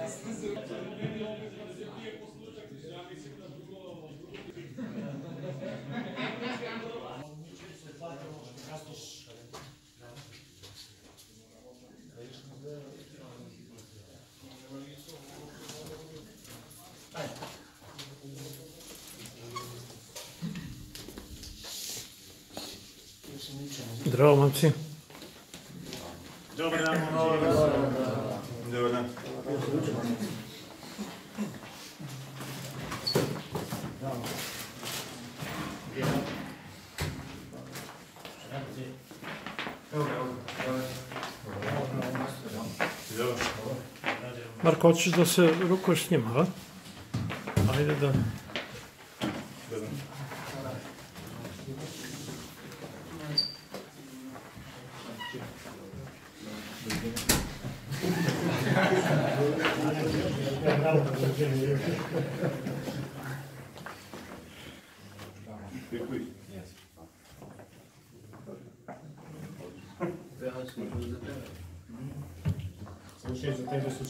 Zdravo, momci. Dobar dan, dobar dan. Marko, hoćeš da se rukuješ s njima, a? Ajde da... Slušaj, za tebe su